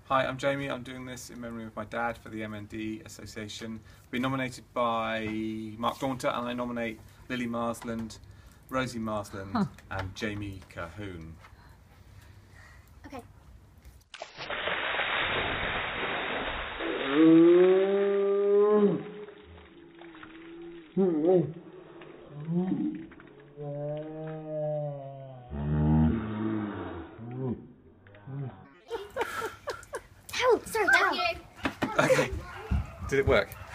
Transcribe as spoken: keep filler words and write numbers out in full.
Hi, I'm Jamie. I'm doing this in memory of my dad for the M N D Association. Been nominated by Mark Daunter, and I nominate Lily Marsland, Rosie Marsland, huh. and Jamie Cahoon. Okay. Help! Sorry, down. Okay. Did it work?